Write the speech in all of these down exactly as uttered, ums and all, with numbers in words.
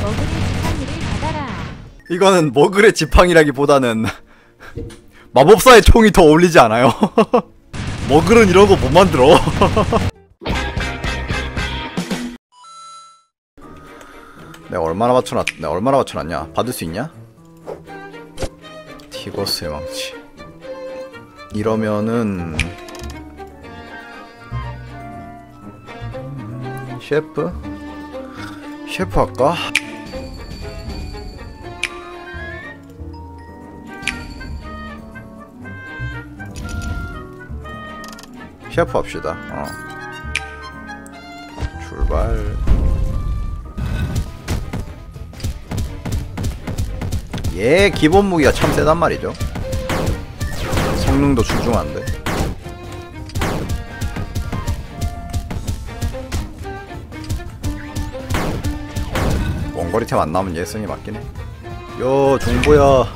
이거는 머글의 지팡이라기보다는 마법사의 총이 더 어울리지 않아요? 머글은 이런 거 못 만들어. 내가 얼마나 맞춰놨, 내가 얼마나 맞춰놨냐? 받을 수 있냐? 티거스의 망치. 이러면은 음, 셰프? 셰프 할까? 셰프 합시다. 어. 출발. 얘 기본 무기가 참 세단 말이죠. 성능도 출중한데. 원거리템 안 나오면 얘 쓰는 게 맞긴 해. 요 중보야.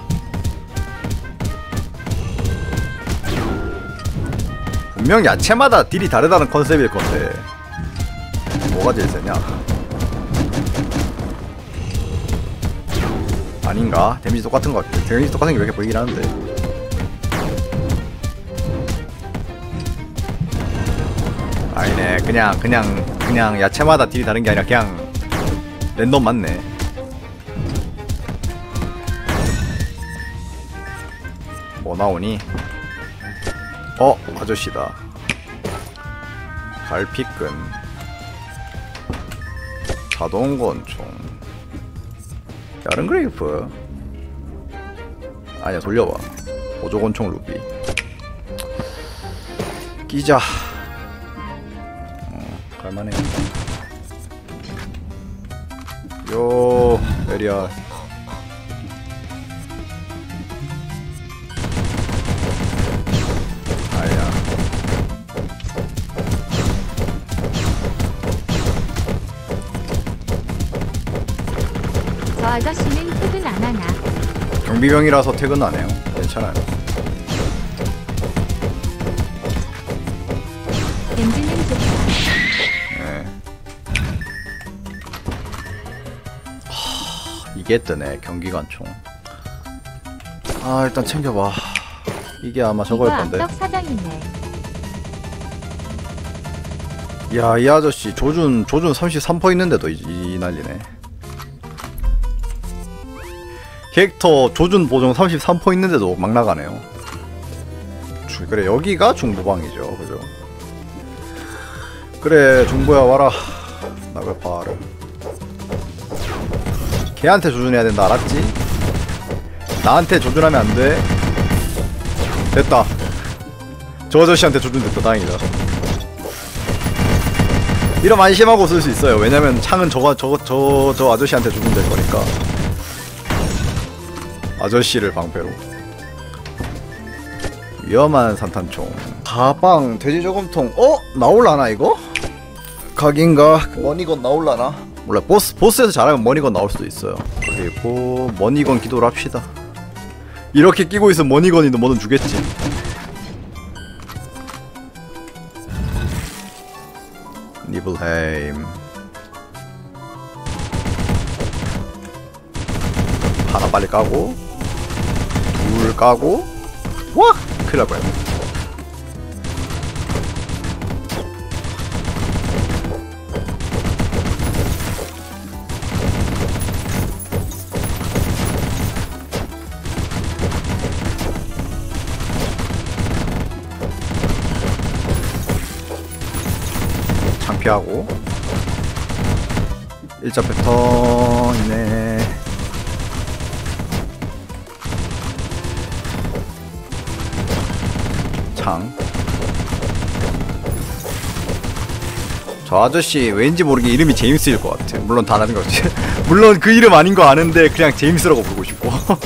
분명 야채마다 딜이 다르다는 컨셉일 건데 뭐가 제일 세냐? 아닌가? 데미지 똑같은 것 같아. 데미지 똑같은 게 왜 이렇게 보이긴 하는데. 아니네. 그냥 그냥 그냥 야채마다 딜이 다른 게 아니라 그냥 랜덤 맞네. 뭐 나오니? 어, 아저씨다. 갈피끈, 자동권총, 야른그레이프. 아니야, 돌려봐. 보조권총 루비. 끼자. 어, 갈만해. 요 에리아. 아야. 저 아저씨는 퇴근 안 하나? 경비병이라서 퇴근 안 해요. 괜찮아요. 엔진은 좋다. 네. 하, 이게 뜨네. 경기관총. 아, 일단 챙겨봐. 이게 아마 저거일 건데. 이거 악덕 사장이네. 야, 이 아저씨 조준 조준 삼십삼 퍼센트 있는데도 이, 이 난리네. 캐릭터 조준 보정 삼십삼 퍼센트 있는데도 막 나가네요. 그래, 여기가 중부방이죠. 그죠? 그래, 중부야 와라. 나를 봐라. 걔한테 조준해야 된다, 알았지? 나한테 조준하면 안 돼. 됐다. 저 아저씨한테 조준됐다. 다행이다. 이러면 안심하고 쓸 수 있어요. 왜냐면 창은 저가 저거 저 저 아저씨한테 조준될 거니까. 아저씨를 방패로. 위험한 산탄총. 가방, 돼지 저금통. 어? 나올라나 이거? 각인가? 머니건 나올라나? 몰라. 보스 보스에서 잘하면 머니건 나올 수도 있어요. 그리고 머니건 기도를 합시다. 이렇게 끼고 있으면 머니건이 뭐든 주겠지. 니블헤임. 하나 빨리 까고, 둘 까고. 와! 큰일 날 거야. 창피하고. 일자 패턴이네. 창. 저 아저씨 왠지 모르게 이름이 제임스일 것 같아. 물론 다 다른 거지. 물론 그 이름 아닌 거 아는데 그냥 제임스라고 부르고 싶고.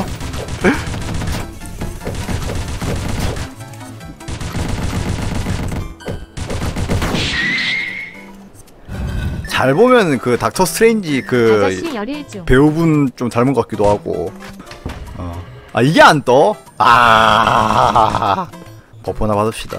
잘 보면 그 닥터 스트레인지 그 배우분 좀 닮은 것 같기도 하고. 어. 아, 이게 안 떠? 아, 버퍼나 받읍시다.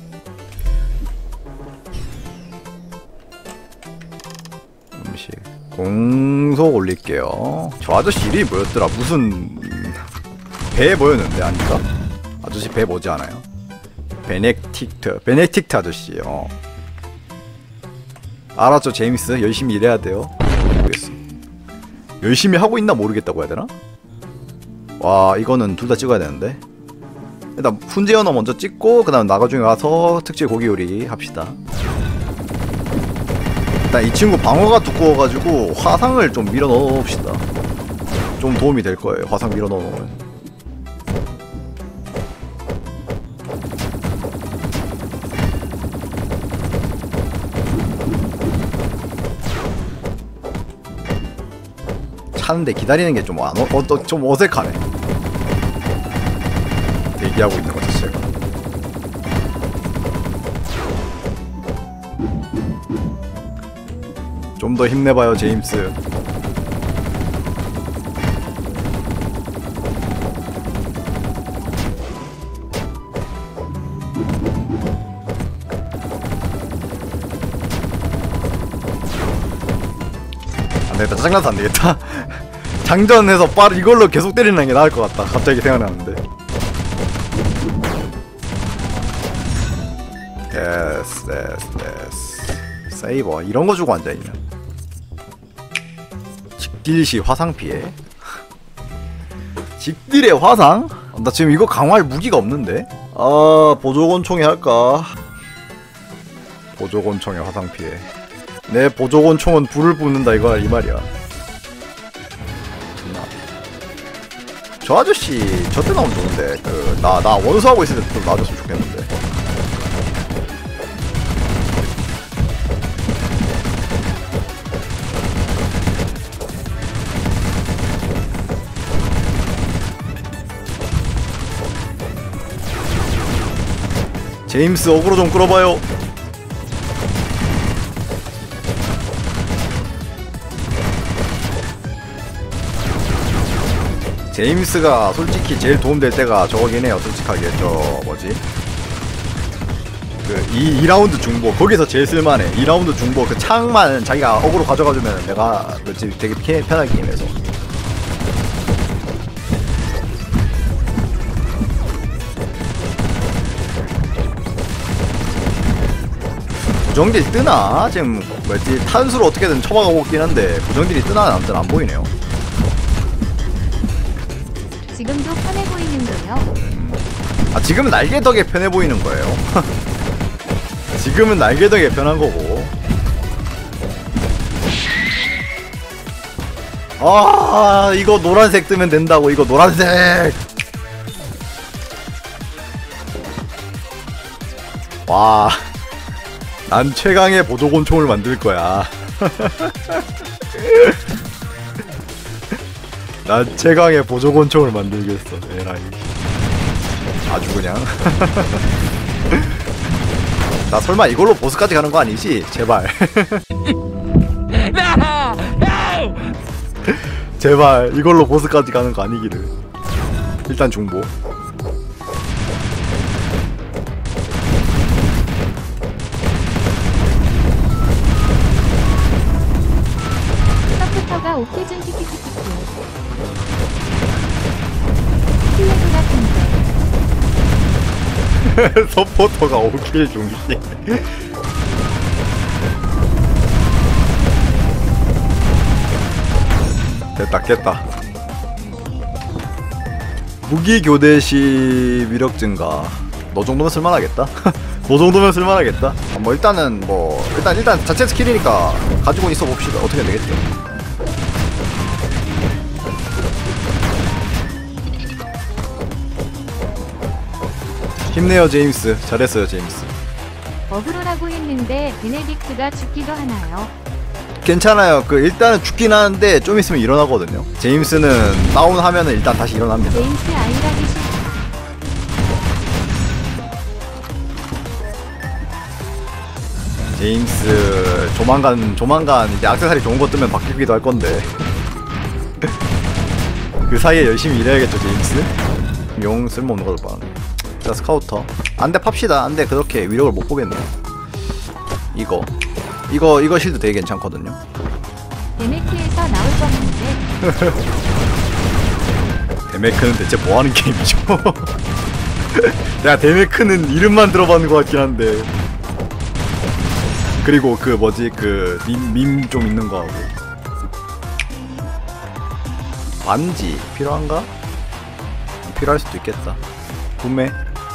음식. 공속 올릴게요. 저 아저씨 이름이 뭐였더라? 무슨 배 뭐였는데 아닌가? 아저씨 배 뭐지 않아요? 베네틱트 베네틱트 아저씨요. 알았죠 제임스. 열심히 일해야 돼요. 모르겠어. 열심히 하고 있나 모르겠다고 해야 되나? 와 이거는 둘 다 찍어야 되는데. 일단 훈제 연어 먼저 찍고 그 다음 나가중에 와서 특제 고기 요리 합시다. 일단 이 친구 방어가 두꺼워가지고 화상을 좀 밀어 넣읍시다. 좀 도움이 될 거예요. 화상 밀어 넣으면. 차는데 기다리는 게 좀 안 어, 어, 좀 어색하네. 대기하고 있는 것 자체가. 좀 더 힘내봐요 제임스. 안되겠다. 짜증나서 안되겠다. 장전해서 빠르 이걸로 계속 때리는 게 나을 것 같다. 갑자기 생각나는데. 예스 예스 예스. 세이버 이런거 주고 앉아있냐. 직딜시 화상 피해. 직딜의 화상? 나 지금 이거 강화할 무기가 없는데? 아 보조곤총이 할까? 보조곤총의 화상 피해. 내 보조곤총은 불을 뿜는다 이거야 이 말이야. 저 아저씨 저때 나오면 좋은데 그 나 나 원수하고 있을 때 좀 놔줬으면 좋겠는데. 제임스 어그로 좀 끌어봐요. 제임스가 솔직히 제일 도움될 때가 저거긴 해요. 솔직하게 저 뭐지 그 이 라운드 중보 거기서 제일 쓸만해. 이 라운드 중보 그 창만 자기가 어그로 가져가주면 내가 뭐지 되게 피, 편하게 해서. 부정딜 뜨나? 지금 뭐지 탄수로 어떻게든 쳐박아보고 있긴 한데 부정딜이 뜨나 아무튼 안 보이네요. 지금도 편해 보이는데요. 아 지금은 날개 덕에 편해 보이는 거예요. 지금은 날개 덕에 편한 거고. 아 이거 노란색 뜨면 된다고. 이거 노란색. 와. 난 최강의 보조곤총을 만들 거야. 난 최강의 보조곤총을 만들겠어. 에라이. 아주 그냥. 나 설마 이걸로 보스까지 가는 거 아니지? 제발. 제발 이걸로 보스까지 가는 거 아니기를. 일단 중보. 서포터가 오케준 키키키키키. 플래그 같은데. 서포터가 오킬 중시. 됐다 깼다. 무기 교대 시 위력 증가. 너 정도면 쓸만하겠다. 너 정도면 쓸만하겠다. 아, 뭐 일단은 뭐 일단 일단 자체 스킬이니까 가지고 있어 봅시다. 어떻게 되겠죠? 힘내요 제임스. 잘했어요 제임스. 어그로라고 했는데 베네딕트가 죽기도 하나요? 괜찮아요. 그 일단은 죽긴 하는데 좀 있으면 일어나거든요. 제임스는 다운하면은 일단 다시 일어납니다. 제임스 아이라기 싫다. 제임스 조만간 조만간 이제 액세서리 좋은 거 뜨면 바뀌기도 할 건데. 그 사이에 열심히 일해야겠죠 제임스. 용 쓸모없는 거도 봐. 자 스카우터 안돼 팝시다. 안돼 그렇게 위력을 못 보겠네. 이거 이거 이거 실드 되게 괜찮거든요. 베네틱 데메크는 대체 뭐하는 게임이죠? 내가 데메크는 이름만 들어봤는 것 같긴 한데. 그리고 그 뭐지 그 밈 밈 좀 있는 거 하고. 반지 필요한가? 필요할 수도 있겠다. 구매.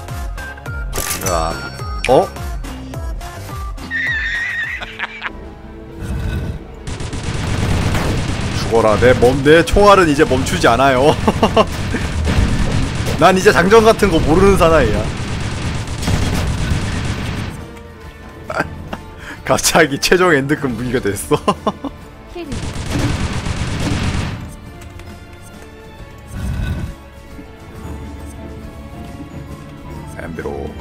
자, 어? 죽어라. 내 몸, 내 총알은 이제 멈추지 않아요. 난 이제 장전 같은 거 모르는 사나이야. 갑자기 최종 엔드급 무기가 됐어. 캐리. 엠비로.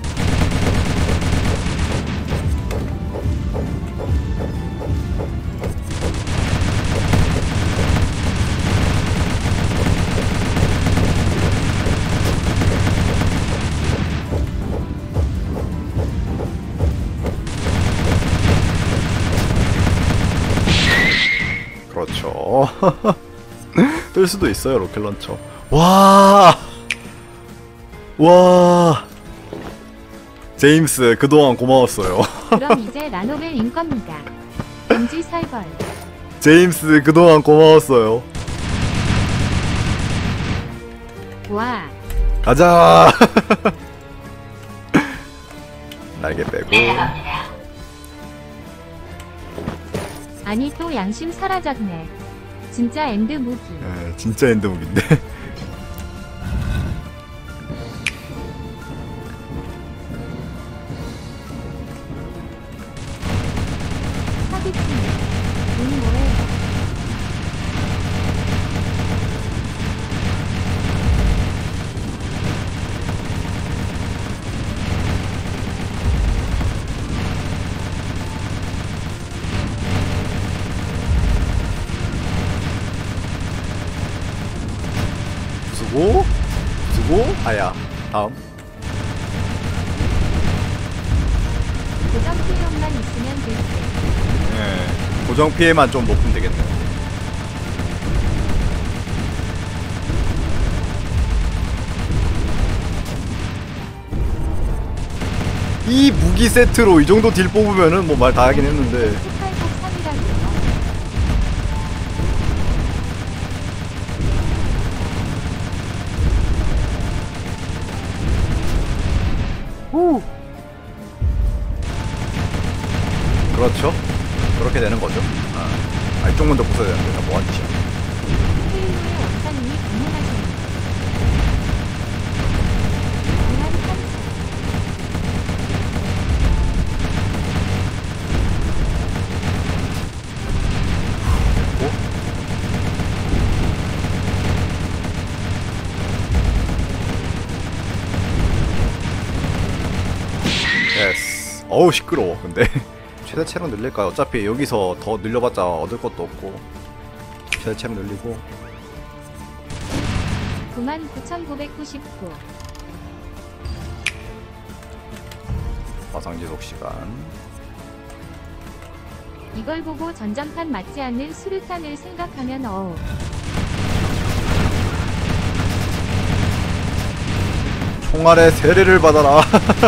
그렇죠. 뜰 수도 있어요 로켓 런처. 와, 와, 제임스 그동안 고마웠어요. 그럼 이제 라노벨인 겁니다. 금지 살벌. 제임스 그동안 고마웠어요. 와. 가자. 날개 빼고. 아니 또 양심 사라졌네. 진짜 엔드 무기. 에, 진짜 엔드 무기인데. 사기치네. 돈 뭐해? 부수고, 부수고, 아야. 다음. 고정 필요만 있으면 될 듯. 예, 고정 피해만 좀 높으면 되겠네. 이 무기 세트로 이 정도 딜 뽑으면은 뭐 말 다 하긴 했는데. 십팔 곱 삼이라고요. 후. 그렇죠. 그렇게 되는 거죠. 아, 아 이쪽 먼저 부숴야 되는데 나 뭐하는 짓이야. 헤일로의 원사님이 방문하십니다. 무한 탐사. 예스. 어우 시끄러워. 근데 최대 체력 늘릴까요? 어차피 여기서 더 늘려봤자 얻을 것도 없고. 최대 체력 늘리고. 구만 구천구백구십구. 화상 지속 시간. 이걸 보고 전장판 맞지 않는 수류탄을 생각하면 어우. 총알의 세례를 받아라.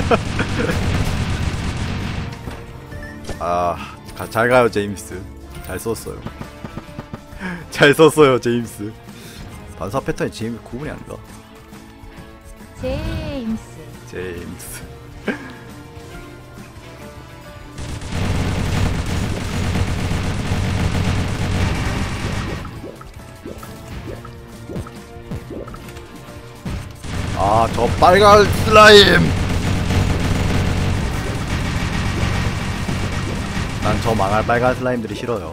아, 가, 잘 가요 제임스. 잘 썼어요. 잘 썼어요 제임스. 반사 패턴이 제임스 구분이 안 가. 제임스. 제임스. 아, 저 빨간 슬라임. 난 저 망할 빨간 슬라임들이 싫어요.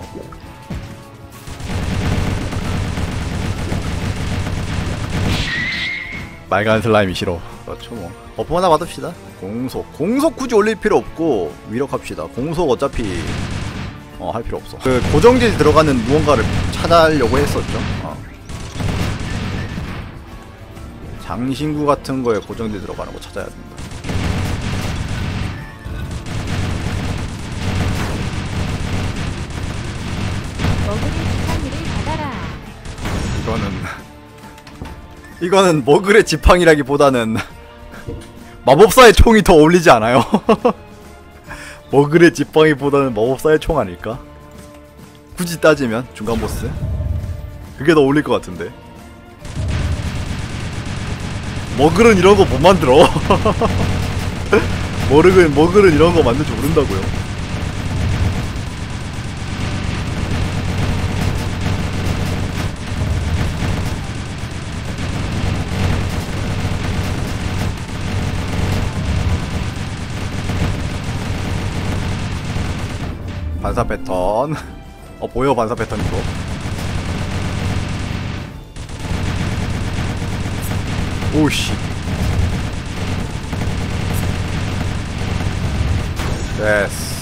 빨간 슬라임이 싫어. 그렇죠 뭐. 버프 하나 받읍시다. 공속. 공속 굳이 올릴 필요 없고 위력합시다. 공속 어차피 어 할 필요 없어. 그 고정질 들어가는 무언가를 찾으려고 했었죠. 어. 장신구 같은 거에 고정질 들어가는 거 찾아야 된다. 먹으리 주사위를 받아라. 이거는 이거는 머글의 지팡이라기보다는 마법사의 총이 더 어울리지 않아요? 머글의 지팡이보다는 마법사의 총 아닐까? 굳이 따지면 중간 보스? 그게 더 어울릴 것 같은데. 머글은 이런 거 못 만들어. 머글은 머글은 이런 거 만들 줄 모른다고요. 반사 패턴. 어 보여 반사 패턴 이거. 오씨. 됐어.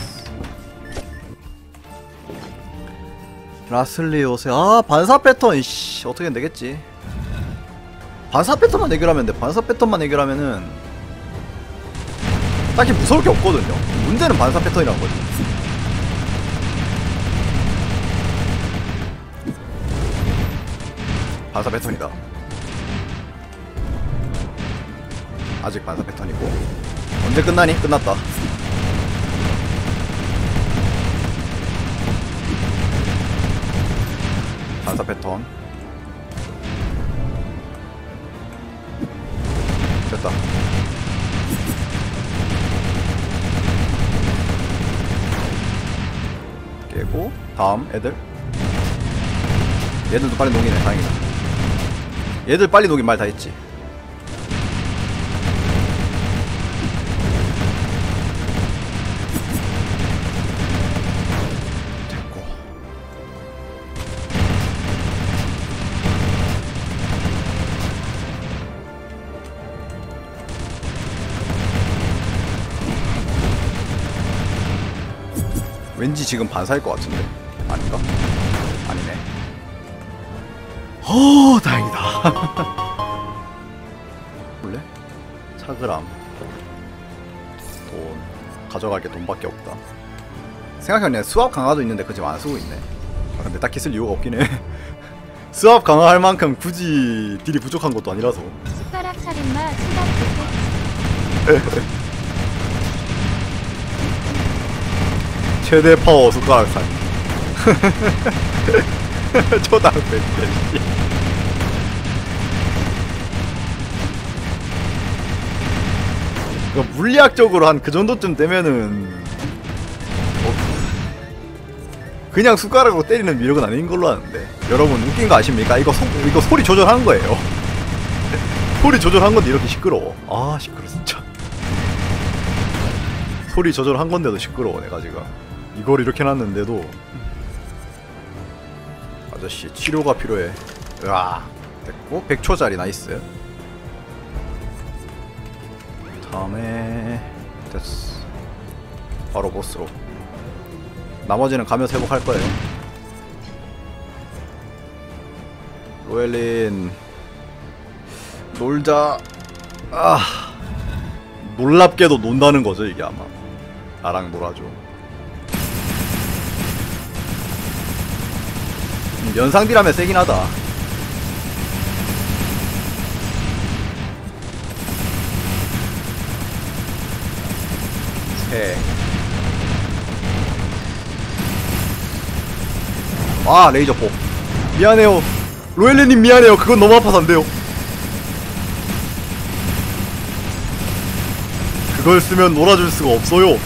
라슬리 요새 아 반사 패턴 이씨 어떻게 되겠지. 반사 패턴만 해결하면 돼. 반사 패턴만 해결하면은 딱히 무서울 게 없거든요. 문제는 반사 패턴이란 거지. 반사 패턴이다. 아직 반사 패턴이고. 언제 끝나니? 끝났다. 반사 패턴. 됐다. 깨고 다음 애들. 얘들도 빨리 녹이네. 다행이다. 얘들 빨리 녹인 말 다 했지. 됐고. 왠지 지금 반사일 것 같은데 아닌가? 아니네. 어 다행이다. 볼래? 차그람. 돈 가져갈 게 돈밖에 없다. 생각해보니 수압 강화도 있는데 그 지금 안 쓰고 있네. 아, 근데 딱히 쓸 이유가 없긴 해. 수압 강화할 만큼 굳이 딜이 부족한 것도 아니라서. 숟가락 차림마 수갑 부대. 최대 파워 숟가락 살. 초당배. 물리학적으로 한 그 정도쯤 되면은 어, 그냥 숟가락으로 때리는 미력은 아닌 걸로 아는데. 여러분 웃긴 거 아십니까? 이거 소, 이거 소리 조절한 거예요. 소리 조절한 건데 이렇게 시끄러워. 아 시끄러 진짜. 소리 조절한 건데도 시끄러워 내가 지금. 이걸 이렇게 놨는데도. 아저씨 치료가 필요해. 으아 됐고 백 초짜리 나이스. 다음에 됐어. 바로 보스로. 나머지는 가면서 회복할 거예요. 로엘린 놀자. 아 놀랍게도 논다는 거죠 이게 아마. 나랑 놀아줘. 연상딜하면 세긴 하다. 세. 아 레이저포. 미안해요 로엘레님 미안해요. 그건 너무 아파서 안돼요. 그걸 쓰면 놀아줄 수가 없어요.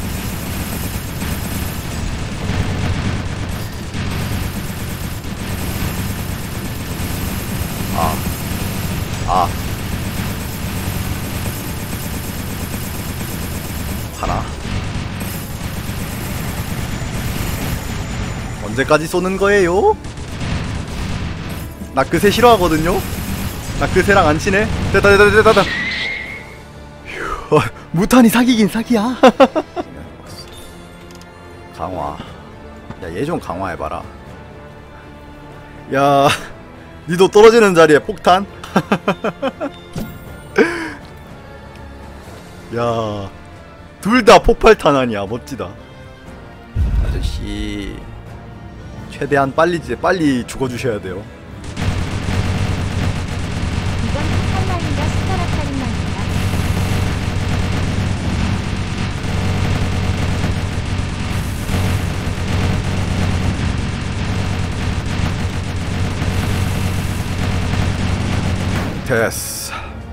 아. 아. 하나. 언제까지 쏘는 거예요? 나 그새 싫어하거든요? 나 그새랑 안 친해? 됐다 됐다 됐다 됐다. 휴, 어, 무탄이 사기긴 사기야. 강화. 야 얘 좀 강화해봐라. 야 니도 떨어지는 자리에 폭탄? 야 둘 다 폭발탄 아니야. 멋지다. 아저씨 최대한 빨리 빨리 죽어주셔야 돼요. 됐어.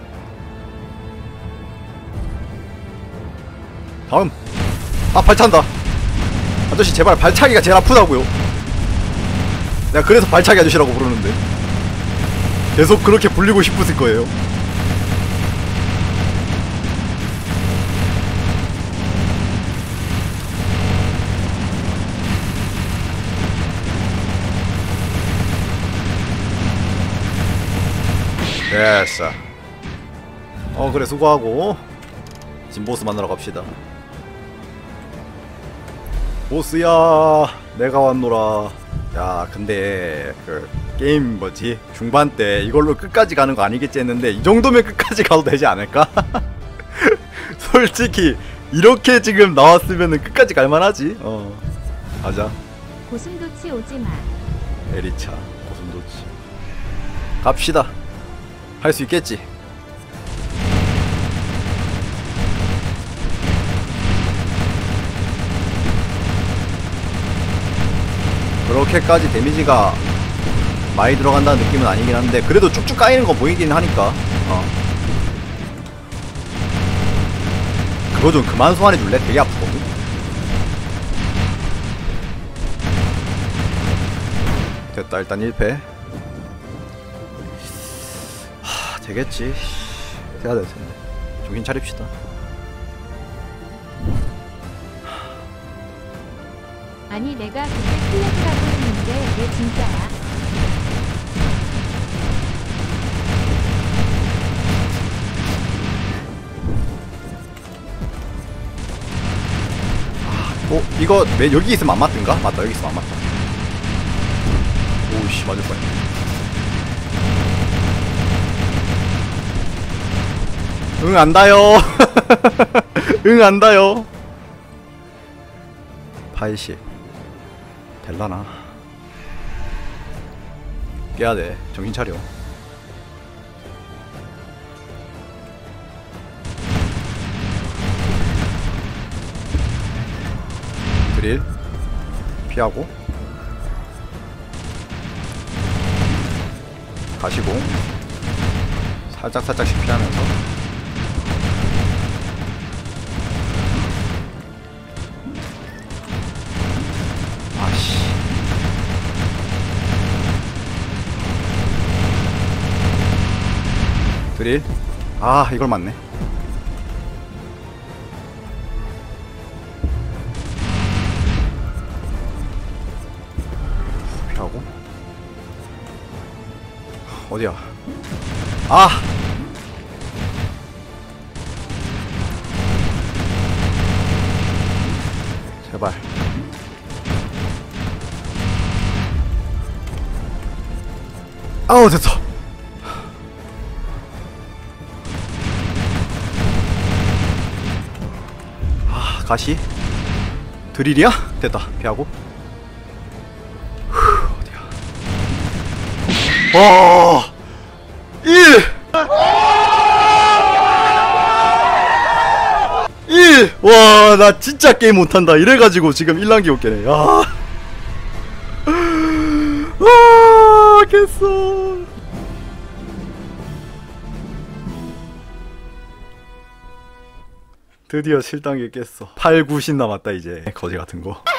다음. 아 발찬다. 아저씨 제발 발차기가 제일 아프다고요. 내가 그래서 발차기 아저씨라고 부르는데 계속 그렇게 불리고 싶으실 거예요. 됐어. 어 그래 수고하고 지금 보스 만나러 갑시다. 보스야 내가 왔노라. 야 근데 그 게임 뭐지 중반 때 이걸로 끝까지 가는 거 아니겠지 했는데 이 정도면 끝까지 가도 되지 않을까? 솔직히 이렇게 지금 나왔으면은 끝까지 갈만하지. 어 가자. 고슴도치 오지마. 에리차 고슴도치 갑시다. 할 수 있겠지. 그렇게까지 데미지가 많이 들어간다는 느낌은 아니긴 한데 그래도 쭉쭉 까이는 거 보이긴 하니까 어. 그거 좀 그만 소환해줄래? 되게 아프거든. 됐다. 일단 일 패. 하 되겠지. 돼야 될 텐데. 정신 차립시다. 아니 내가 그때 플래그라고 했는데 왜 진짜야? 어? 이거 왜 여기 있으면 안 맞든가? 맞다 여기 있으면 안 맞다. 오우씨 맞을 뻔했네. 응 안다요. 응 안다요. 팔십 될라나? 깨야돼. 정신 차려. 드릴 피하고 가시고 살짝 살짝씩 피하면서 아씨 드릴 아 이걸 맞네. 피하고 어디야? 아 제발. 아우 됐어. 아 가시 드릴이야? 됐다. 피하고 후, 어디야? 와 일 일 와 나 진짜 게임 못한다. 이래가지고 지금 일 단계 없겠네. 야 아, 깼어. 드디어 칠 단계 깼어. 팔, 구십 남았다 이제. 거지 같은 거.